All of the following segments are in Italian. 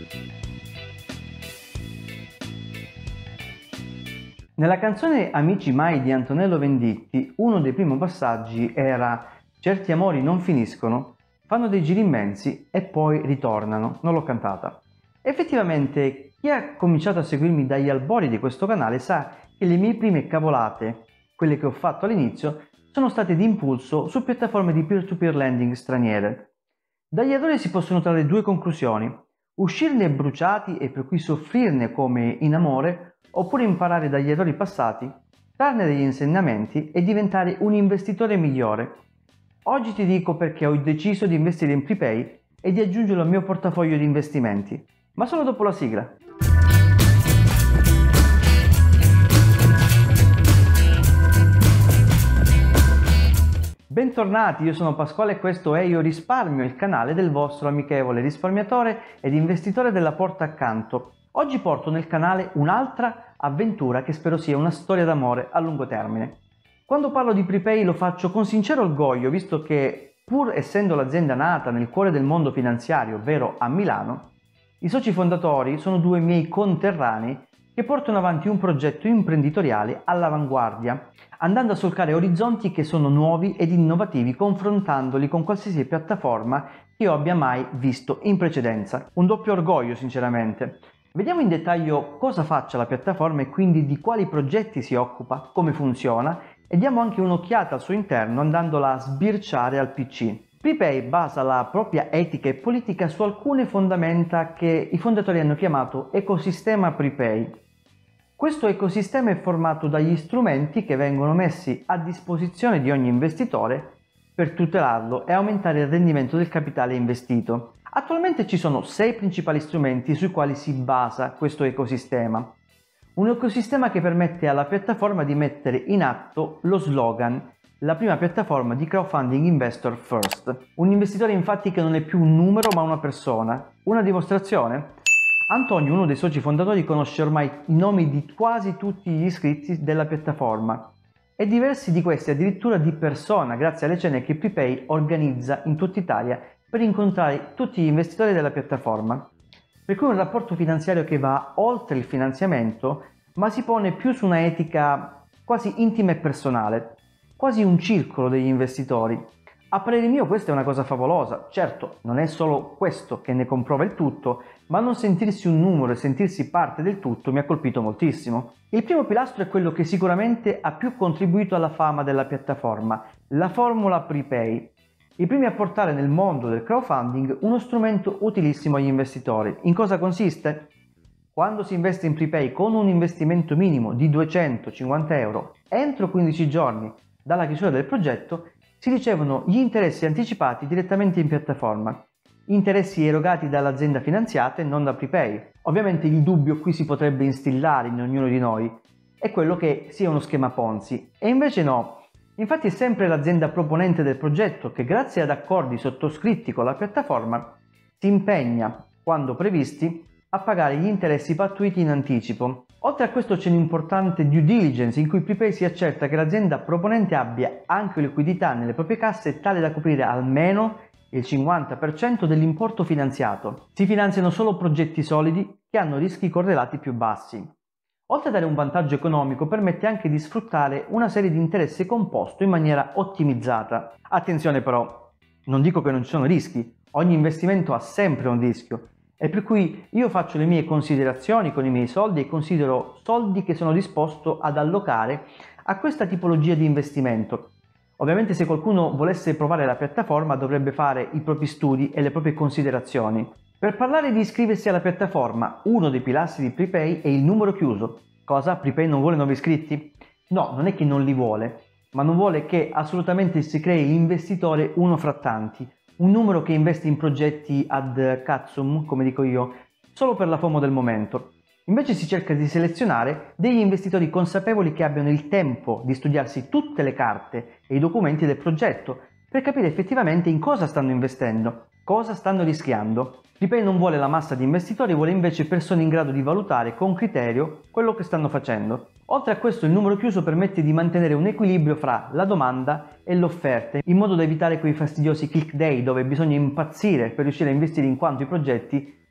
Nella canzone Amici mai di Antonello Venditti, uno dei primi passaggi era "Certi amori non finiscono, fanno dei giri immensi e poi ritornano". Non l'ho cantata. Effettivamente, chi ha cominciato a seguirmi dagli albori di questo canale sa che le mie prime cavolate, quelle che ho fatto all'inizio, sono state di impulso su piattaforme di peer-to-peer lending straniere. Dagli errori si possono trarre due conclusioni: uscirne bruciati e per cui soffrirne come in amore, oppure imparare dagli errori passati, trarne degli insegnamenti e diventare un investitore migliore. Oggi ti dico perché ho deciso di investire in Prepay e di aggiungerlo al mio portafoglio di investimenti, ma solo dopo la sigla. Bentornati, io sono Pasquale e questo è Io Risparmio, il canale del vostro amichevole risparmiatore ed investitore della porta accanto. Oggi porto nel canale un'altra avventura che spero sia una storia d'amore a lungo termine. Quando parlo di Prepay lo faccio con sincero orgoglio, visto che, pur essendo l'azienda nata nel cuore del mondo finanziario, ovvero a Milano, i soci fondatori sono due miei conterranei che portano avanti un progetto imprenditoriale all'avanguardia, andando a solcare orizzonti che sono nuovi ed innovativi, confrontandoli con qualsiasi piattaforma che io abbia mai visto in precedenza. Un doppio orgoglio, sinceramente. Vediamo in dettaglio cosa faccia la piattaforma e quindi di quali progetti si occupa, come funziona, e diamo anche un'occhiata al suo interno andandola a sbirciare al PC. Prepay basa la propria etica e politica su alcune fondamenta che i fondatori hanno chiamato ecosistema Prepay. Questo ecosistema è formato dagli strumenti che vengono messi a disposizione di ogni investitore per tutelarlo e aumentare il rendimento del capitale investito. Attualmente ci sono 6 principali strumenti sui quali si basa questo ecosistema. Un ecosistema che permette alla piattaforma di mettere in atto lo slogan "la prima piattaforma di crowdfunding investor first". Un investitore infatti che non è più un numero ma una persona. Una dimostrazione? Antonio, uno dei soci fondatori, conosce ormai i nomi di quasi tutti gli iscritti della piattaforma e diversi di questi addirittura di persona, grazie alle cene che Prepay organizza in tutta Italia per incontrare tutti gli investitori della piattaforma. Per cui un rapporto finanziario che va oltre il finanziamento, ma si pone più su una etica quasi intima e personale, quasi un circolo degli investitori. A parere mio questa è una cosa favolosa. Certo, non è solo questo che ne comprova il tutto, ma non sentirsi un numero e sentirsi parte del tutto mi ha colpito moltissimo. Il primo pilastro è quello che sicuramente ha più contribuito alla fama della piattaforma, la formula Prepay. I primi a portare nel mondo del crowdfunding uno strumento utilissimo agli investitori. In cosa consiste? Quando si investe in Prepay con un investimento minimo di 250 euro entro 15 giorni dalla chiusura del progetto, si ricevono gli interessi anticipati direttamente in piattaforma. Interessi erogati dall'azienda finanziata e non da Prepay. Ovviamente il dubbio qui si potrebbe instillare in ognuno di noi è quello che sia uno schema Ponzi, e invece no. Infatti è sempre l'azienda proponente del progetto che, grazie ad accordi sottoscritti con la piattaforma, si impegna, quando previsti, a pagare gli interessi pattuiti in anticipo. Oltre a questo c'è un'importante due diligence in cui Prepay si accerta che l'azienda proponente abbia anche liquidità nelle proprie casse tale da coprire almeno il 50% dell'importo finanziato. Si finanziano solo progetti solidi che hanno rischi correlati più bassi. Oltre a dare un vantaggio economico, permette anche di sfruttare una serie di interessi composto in maniera ottimizzata. Attenzione però, non dico che non ci sono rischi, ogni investimento ha sempre un rischio, e per cui io faccio le mie considerazioni con i miei soldi e considero soldi che sono disposto ad allocare a questa tipologia di investimento. Ovviamente se qualcuno volesse provare la piattaforma dovrebbe fare i propri studi e le proprie considerazioni. Per parlare di iscriversi alla piattaforma, uno dei pilastri di Prepay è il numero chiuso. Cosa? Prepay non vuole nuovi iscritti? No, non è che non li vuole, ma non vuole che assolutamente si crei l'investitore uno fra tanti, un numero che investe in progetti ad cazzum, come dico io, solo per la FOMO del momento. Invece si cerca di selezionare degli investitori consapevoli che abbiano il tempo di studiarsi tutte le carte e i documenti del progetto per capire effettivamente in cosa stanno investendo, cosa stanno rischiando. Prepay non vuole la massa di investitori, vuole invece persone in grado di valutare con criterio quello che stanno facendo. Oltre a questo, il numero chiuso permette di mantenere un equilibrio fra la domanda e l'offerta, in modo da evitare quei fastidiosi click day dove bisogna impazzire per riuscire a investire in quanto i progetti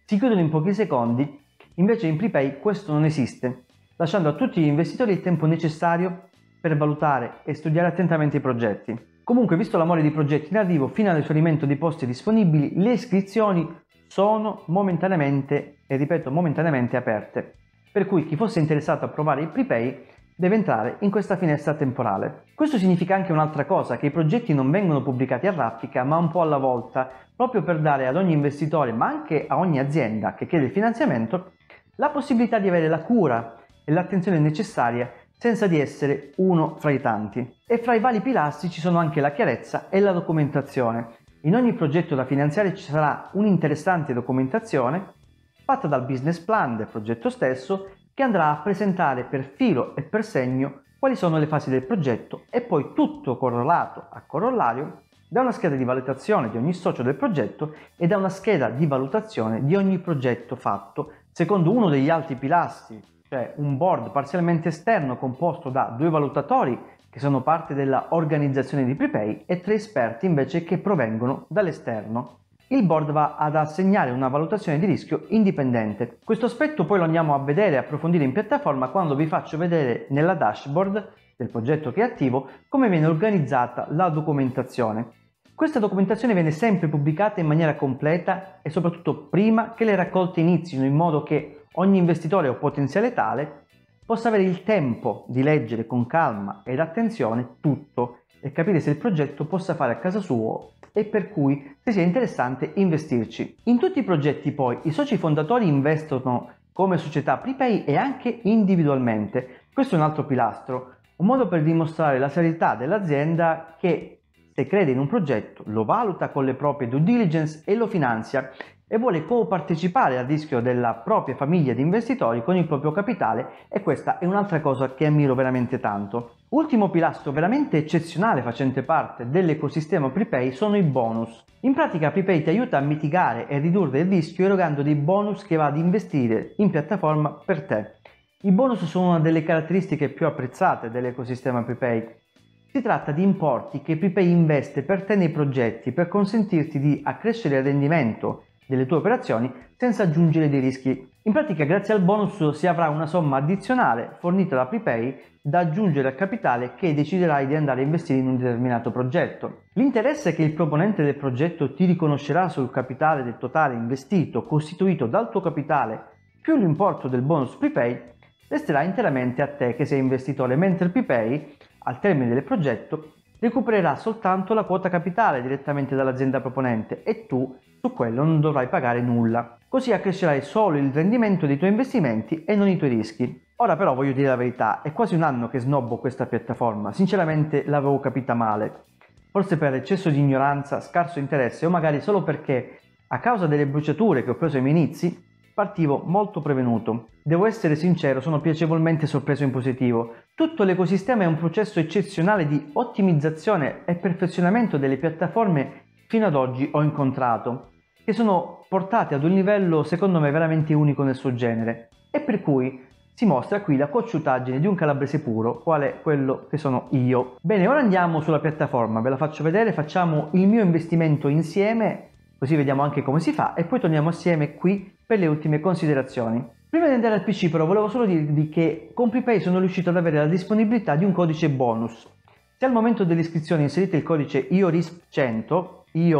si chiudono in pochi secondi, invece in Prepay questo non esiste, lasciando a tutti gli investitori il tempo necessario per valutare e studiare attentamente i progetti. Comunque, visto l'amore di progetti in arrivo fino all'esaurimento dei posti disponibili, le iscrizioni sono momentaneamente, e ripeto momentaneamente, aperte. Per cui chi fosse interessato a provare il Prepay deve entrare in questa finestra temporale. Questo significa anche un'altra cosa, che i progetti non vengono pubblicati a raffica, ma un po' alla volta, proprio per dare ad ogni investitore, ma anche a ogni azienda che chiede il finanziamento, la possibilità di avere la cura e l'attenzione necessaria senza di essere uno fra i tanti. E fra i vari pilastri ci sono anche la chiarezza e la documentazione. In ogni progetto da finanziare ci sarà un'interessante documentazione fatta dal business plan del progetto stesso, che andrà a presentare per filo e per segno quali sono le fasi del progetto, e poi tutto correlato a corollario da una scheda di valutazione di ogni socio del progetto e da una scheda di valutazione di ogni progetto fatto secondo uno degli altri pilastri, cioè un board parzialmente esterno composto da 2 valutatori che sono parte della organizzazione di Prepay e 3 esperti invece che provengono dall'esterno. Il board va ad assegnare una valutazione di rischio indipendente. Questo aspetto poi lo andiamo a vedere e approfondire in piattaforma quando vi faccio vedere nella dashboard del progetto che è attivo come viene organizzata la documentazione. Questa documentazione viene sempre pubblicata in maniera completa e soprattutto prima che le raccolte inizino, in modo che ogni investitore o potenziale tale possa avere il tempo di leggere con calma ed attenzione tutto e capire se il progetto possa fare a casa sua e per cui se sia interessante investirci. In tutti i progetti poi i soci fondatori investono come società Prepay e anche individualmente. Questo è un altro pilastro, un modo per dimostrare la serietà dell'azienda che, se crede in un progetto, lo valuta con le proprie due diligence e lo finanzia e vuole copartecipare al rischio della propria famiglia di investitori con il proprio capitale, e questa è un'altra cosa che ammiro veramente tanto. Ultimo pilastro veramente eccezionale facente parte dell'ecosistema Prepay sono i bonus. In pratica Prepay ti aiuta a mitigare e ridurre il rischio erogando dei bonus che va ad investire in piattaforma per te. I bonus sono una delle caratteristiche più apprezzate dell'ecosistema Prepay. Si tratta di importi che Prepay investe per te nei progetti per consentirti di accrescere il rendimento delle tue operazioni senza aggiungere dei rischi. In pratica, grazie al bonus si avrà una somma addizionale fornita da Prepay da aggiungere al capitale che deciderai di andare a investire in un determinato progetto. L'interesse che il proponente del progetto ti riconoscerà sul capitale del totale investito, costituito dal tuo capitale più l'importo del bonus Prepay, resterà interamente a te che sei investitore, mentre Prepay, al termine del progetto, recupererà soltanto la quota capitale direttamente dall'azienda proponente e tu su quello non dovrai pagare nulla. Così accrescerai solo il rendimento dei tuoi investimenti e non i tuoi rischi. Ora però voglio dire la verità, è quasi un anno che snobbo questa piattaforma, sinceramente l'avevo capita male. Forse per eccesso di ignoranza, scarso interesse o magari solo perché, a causa delle bruciature che ho preso ai miei inizi, partivo molto prevenuto. Devo essere sincero, sono piacevolmente sorpreso in positivo. Tutto l'ecosistema è un processo eccezionale di ottimizzazione e perfezionamento delle piattaforme fino ad oggi ho incontrato, che sono portate ad un livello secondo me veramente unico nel suo genere, e per cui si mostra qui la cocciutaggine di un calabrese puro, quale quello che sono io. Bene, ora andiamo sulla piattaforma, ve la faccio vedere, facciamo il mio investimento insieme, così vediamo anche come si fa, e poi torniamo assieme qui per le ultime considerazioni. Prima di andare al PC però volevo solo dirvi che con Prepay sono riuscito ad avere la disponibilità di un codice bonus. Se al momento dell'iscrizione inserite il codice IORISP100,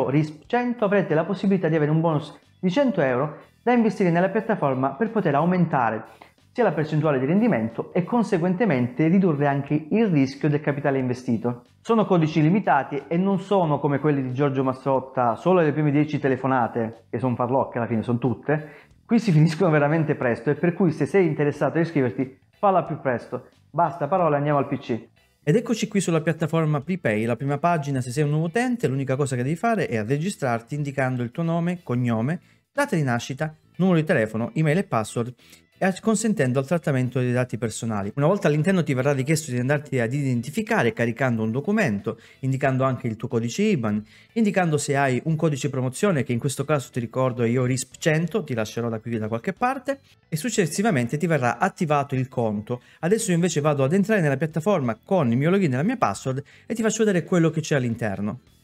avrete la possibilità di avere un bonus di 100 euro da investire nella piattaforma per poter aumentare sia la percentuale di rendimento e conseguentemente ridurre anche il rischio del capitale investito. Sono codici limitati e non sono come quelli di Giorgio Mastrotta, solo le prime 10 telefonate, che sono farlocche alla fine, sono tutte. Qui si finiscono veramente presto e per cui se sei interessato a iscriverti, falla più presto. Basta parole, andiamo al PC. Ed eccoci qui sulla piattaforma Prepay, la prima pagina. Se sei un nuovo utente l'unica cosa che devi fare è registrarti indicando il tuo nome, cognome, data di nascita, numero di telefono, email e password, e consentendo al trattamento dei dati personali. Una volta all'interno ti verrà richiesto di andarti ad identificare caricando un documento, indicando anche il tuo codice IBAN, indicando se hai un codice promozione, che in questo caso ti ricordo è IORISP100, ti lascerò da qui da qualche parte, e successivamente ti verrà attivato il conto. Adesso io invece vado ad entrare nella piattaforma con il mio login e la mia password e ti faccio vedere quello che c'è all'interno.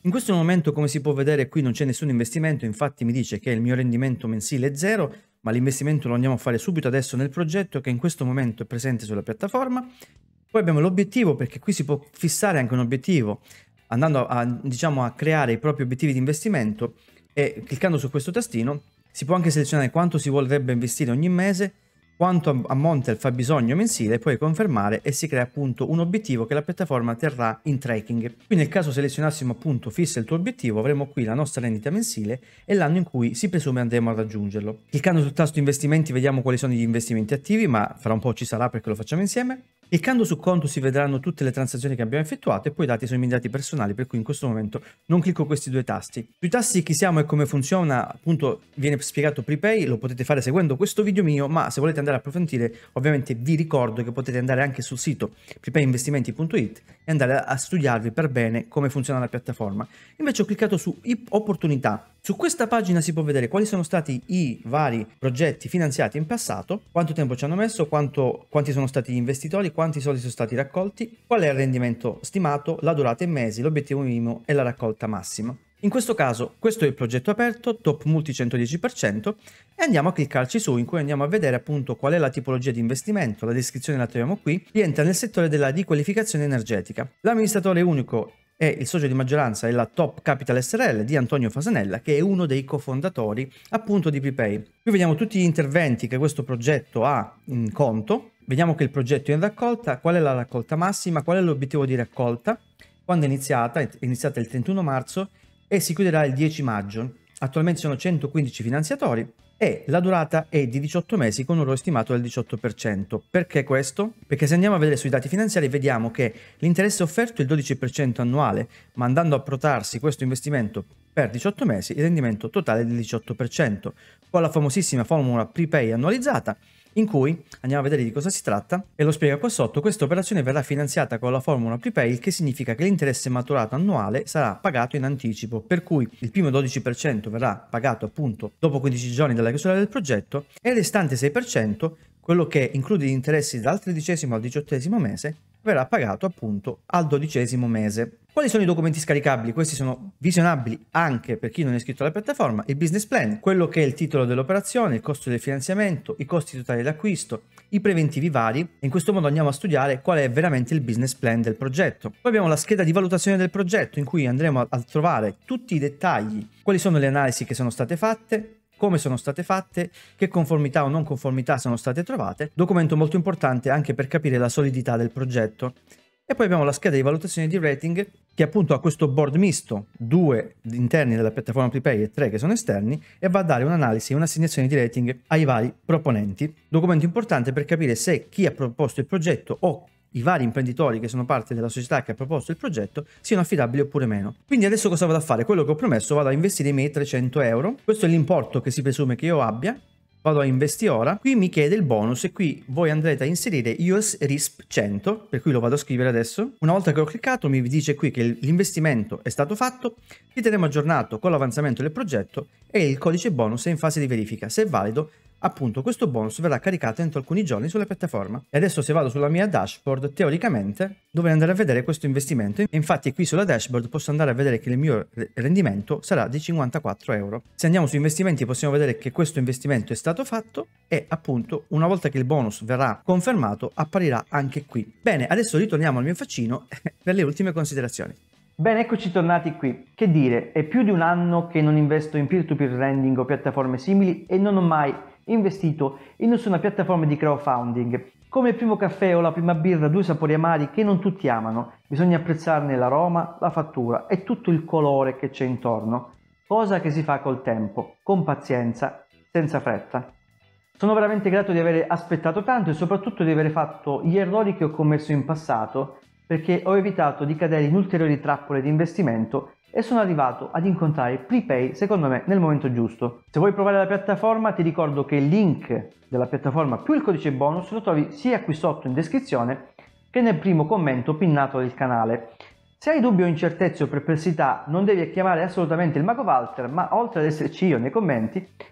In questo momento, come si può vedere, qui non c'è nessun investimento, infatti mi dice che il mio rendimento mensile è 0, ma l'investimento lo andiamo a fare subito adesso nel progetto che in questo momento è presente sulla piattaforma. Poi abbiamo l'obiettivo, perché qui si può fissare anche un obiettivo andando a creare i propri obiettivi di investimento, e cliccando su questo tastino si può anche selezionare quanto si vorrebbe investire ogni mese, quanto ammonta il fabbisogno mensile, poi confermare e si crea appunto un obiettivo che la piattaforma terrà in tracking. Qui nel caso selezionassimo appunto fissa il tuo obiettivo, avremo qui la nostra rendita mensile e l'anno in cui si presume andremo a raggiungerlo. Cliccando sul tasto investimenti vediamo quali sono gli investimenti attivi, ma fra un po' ci sarà perché lo facciamo insieme. Cliccando su conto si vedranno tutte le transazioni che abbiamo effettuato e poi i dati sono i miei dati personali, per cui in questo momento non clicco questi due tasti. Sui tasti chi siamo e come funziona appunto viene spiegato Prepay, lo potete fare seguendo questo video mio, ma se volete andare a approfondire ovviamente vi ricordo che potete andare anche sul sito prepayinvestimenti.it e andare a studiarvi per bene come funziona la piattaforma. Invece ho cliccato su opportunità. Su questa pagina si può vedere quali sono stati i vari progetti finanziati in passato, quanto tempo ci hanno messo, quanti sono stati gli investitori, quanti soldi sono stati raccolti, qual è il rendimento stimato, la durata in mesi, l'obiettivo minimo e la raccolta massima. In questo caso questo è il progetto aperto, Top Multi 110%, e andiamo a cliccarci su, in cui andiamo a vedere appunto qual è la tipologia di investimento, la descrizione la troviamo qui, rientra nel settore della riqualificazione energetica. L'amministratore unico e il socio di maggioranza è la Top Capital SRL di Antonio Fasanella, che è uno dei cofondatori appunto di Prepay. Qui vediamo tutti gli interventi che questo progetto ha in conto, vediamo che il progetto è in raccolta, qual è la raccolta massima, qual è l'obiettivo di raccolta, quando è iniziata il 31 marzo e si chiuderà il 10 maggio. Attualmente sono 115 finanziatori e la durata è di 18 mesi con un ROI stimato del 18%. Perché questo? Perché se andiamo a vedere sui dati finanziari vediamo che l'interesse offerto è il 12% annuale, ma andando a protarsi questo investimento per 18 mesi il rendimento totale è del 18%, con la famosissima formula Prepay annualizzata, in cui andiamo a vedere di cosa si tratta e lo spiega qua sotto. Questa operazione verrà finanziata con la formula Prepay, il che significa che l'interesse maturato annuale sarà pagato in anticipo, per cui il primo 12% verrà pagato appunto dopo 15 giorni dalla chiusura del progetto e il restante 6%, quello che include gli interessi dal 13° al 18° mese, verrà pagato appunto al 12° mese. Quali sono i documenti scaricabili? Questi sono visionabili anche per chi non è iscritto alla piattaforma. Il business plan, quello che è il titolo dell'operazione, il costo del finanziamento, i costi totali d'acquisto, i preventivi vari, e in questo modo andiamo a studiare qual è veramente il business plan del progetto. Poi abbiamo la scheda di valutazione del progetto, in cui andremo a trovare tutti i dettagli, quali sono le analisi che sono state fatte, come sono state fatte, che conformità o non conformità sono state trovate, documento molto importante anche per capire la solidità del progetto. E poi abbiamo la scheda di valutazione di rating, che appunto ha questo board misto, 2 interni della piattaforma Prepay e 3 che sono esterni, e va a dare un'analisi e un'assegnazione di rating ai vari proponenti. Documento importante per capire se chi ha proposto il progetto o i vari imprenditori che sono parte della società che ha proposto il progetto siano affidabili oppure meno. Quindi adesso cosa vado a fare? Quello che ho promesso, vado a investire i miei 300 euro, questo è l'importo che si presume che io abbia, vado a investi ora, qui mi chiede il bonus e qui voi andrete a inserire US RISP 100, per cui lo vado a scrivere adesso. Una volta che ho cliccato mi dice qui che l'investimento è stato fatto, vi terremo aggiornato con l'avanzamento del progetto e il codice bonus è in fase di verifica. Se è valido, appunto questo bonus verrà caricato entro alcuni giorni sulla piattaforma. E adesso se vado sulla mia dashboard, teoricamente dovrei andare a vedere questo investimento. E infatti qui sulla dashboard posso andare a vedere che il mio rendimento sarà di 54 euro. Se andiamo su investimenti possiamo vedere che questo investimento è stato fatto e appunto una volta che il bonus verrà confermato apparirà anche qui. Bene, adesso ritorniamo al mio faccino per le ultime considerazioni. Bene, eccoci tornati qui. Che dire, è più di un anno che non investo in peer-to-peer lending o piattaforme simili e non ho mai investito in nessuna piattaforma di crowdfunding. Come il primo caffè o la prima birra, due sapori amari che non tutti amano. Bisogna apprezzarne l'aroma, la fattura e tutto il colore che c'è intorno. Cosa che si fa col tempo, con pazienza, senza fretta. Sono veramente grato di aver aspettato tanto e soprattutto di aver fatto gli errori che ho commesso in passato, perché ho evitato di cadere in ulteriori trappole di investimento e sono arrivato ad incontrare Prepay secondo me nel momento giusto. Se vuoi provare la piattaforma ti ricordo che il link della piattaforma più il codice bonus lo trovi sia qui sotto in descrizione che nel primo commento pinnato del canale. Se hai dubbi o incertezze o perplessità non devi chiamare assolutamente il Mago Walter, ma oltre ad esserci io nei commenti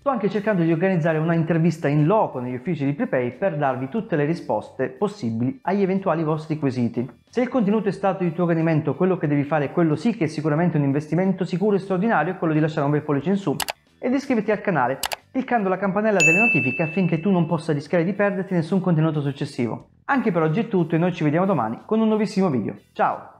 Sto anche cercando di organizzare una intervista in loco negli uffici di Prepay per darvi tutte le risposte possibili agli eventuali vostri quesiti. Se il contenuto è stato di tuo gradimento, quello che devi fare, quello sì che è sicuramente un investimento sicuro e straordinario, è quello di lasciare un bel pollice in su ed iscriverti al canale cliccando la campanella delle notifiche affinché tu non possa rischiare di perderti nessun contenuto successivo. Anche per oggi è tutto e noi ci vediamo domani con un nuovissimo video. Ciao!